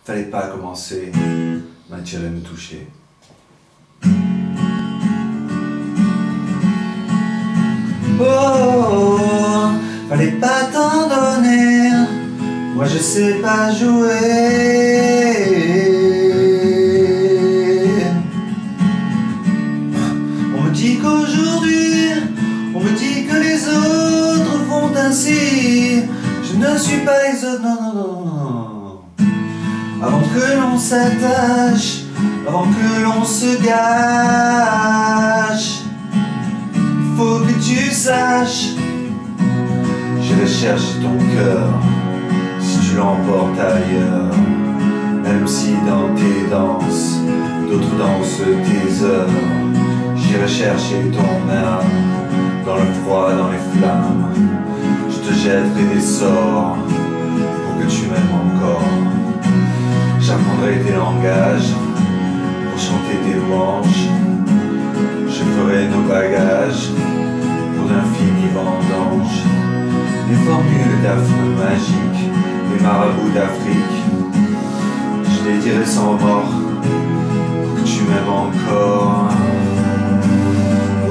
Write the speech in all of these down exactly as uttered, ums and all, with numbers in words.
Fallait pas commencer, m'attirer, me toucher. Oh, oh, oh, fallait pas t'en donner, moi je sais pas jouer. On me dit qu'aujourd'hui, on me dit que les autres font ainsi. Je ne suis pas les autres, non, non, non, non. Avant que l'on s'attache, avant que l'on se gâche, il faut que tu saches, j'irai chercher ton cœur si tu l'emportes ailleurs. Même si dans tes danses, d'autres dansent tes heures, j'irai chercher ton âme dans le froid, dans les flammes. Je te jetterai des sorts pour que tu m'aimes encore. J'apprendrai tes langages pour chanter tes louanges. Je ferai nos bagages pour d'infinis vendanges. Les formules d'affreux magiques, les marabouts d'Afrique, je les dirai sans remords pour que tu m'aimes encore. Oh,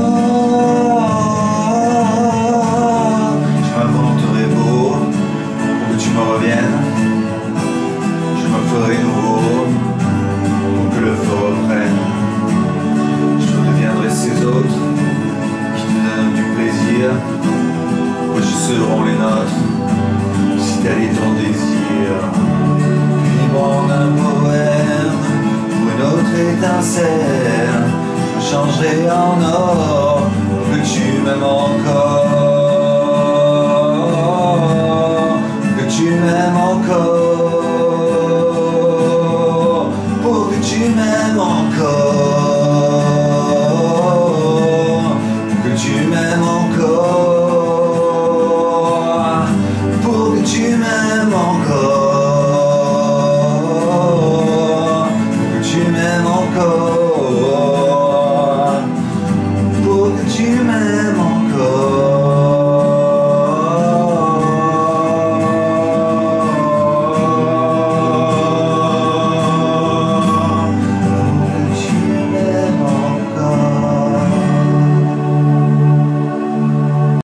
je m'inventerai beau pour que tu me reviennes. Je me ferai nouveau pour que le feu reprenne. Je deviendrai ces autres qui te donnent du plaisir. Moi je seront les nôtres si tel est ton désir. Libre en un poème pour une autre étincelle, je changerai en or pour que tu m'aimes encore.